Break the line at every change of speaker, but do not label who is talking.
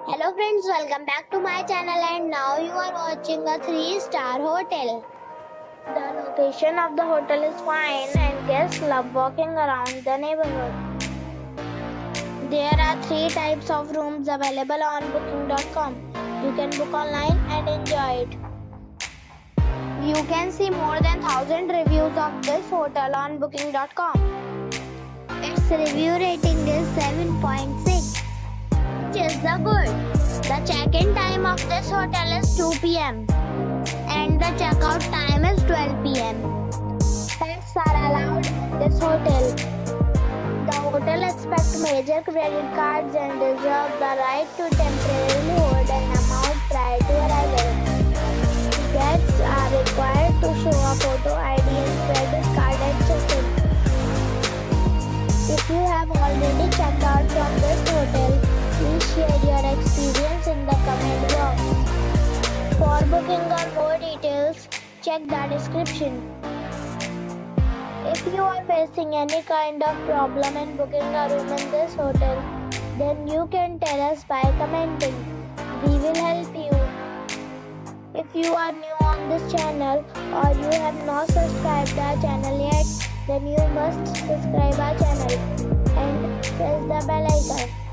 Hello friends, welcome back to my channel and now you are watching a 3-star hotel. The location of the hotel is fine and guests love walking around the neighborhood. There are 3 types of rooms available on booking.com. You can book online and enjoy it. You can see more than 1000 reviews of this hotel on booking.com. Its review rating is 7.6. Is the good. The check-in time of this hotel is 2 p.m. and the check-out time is 12 p.m. Pets are allowed in this hotel. The hotel accepts major credit cards and reserves the right to temporarily hold an amount prior to arrival. Guests are required to show a photo ID and credit card at check-in. If you have already checked out from this hotel, please share your experience in the comment box. For booking or more details, check the description. If you are facing any kind of problem in booking a room in this hotel, then you can tell us by commenting. We will help you. If you are new on this channel or you have not subscribed our channel yet, then you must subscribe our channel and press the bell icon